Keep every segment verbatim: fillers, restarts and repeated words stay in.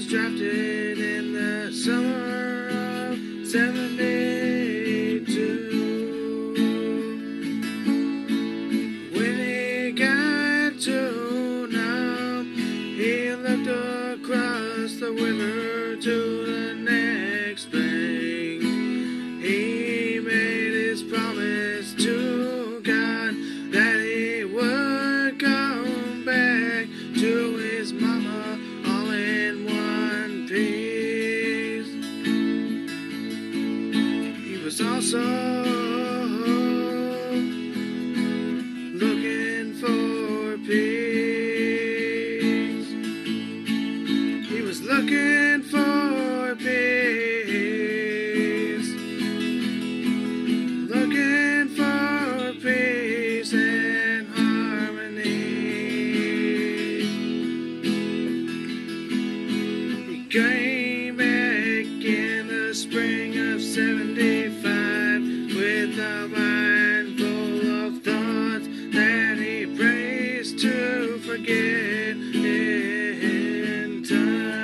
drafted in the summer of seventy-two. When he got to Nam, he looked across the river to the next spring. He made his promise to God that he would come back to his mama all in one piece. He was also looking for peace. He was looking for peace. Looking for peace and harmony. He came back in the spring of seventy-five with a mind full of thoughts that he prays to forget in time.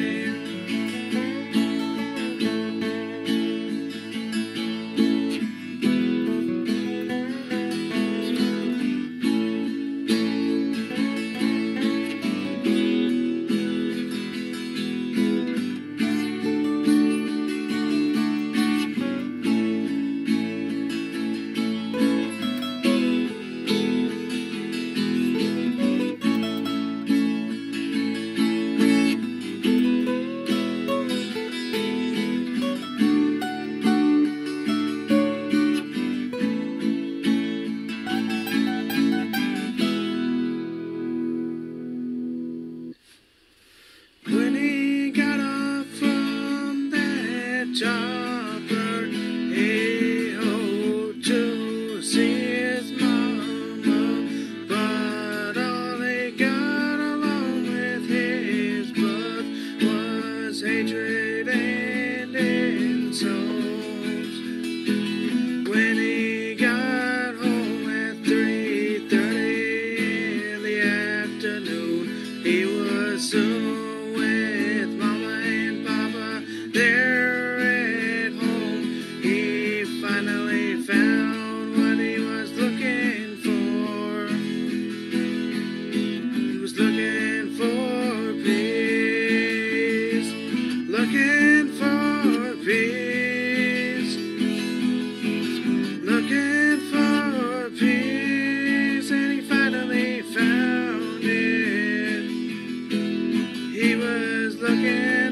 When he got off from that chopper, he hoped to see his mama, but all he got along with his butt was hatred and insults. When he got home at three thirty in the afternoon, he was soon with Mama and Papa there at home. He finally found what he was looking for. He was looking for peace. Looking for peace. Looking for peace, and he finally found it. He was looking